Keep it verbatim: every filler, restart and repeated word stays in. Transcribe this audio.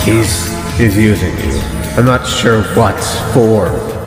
He's, he's using you. I'm not sure what for.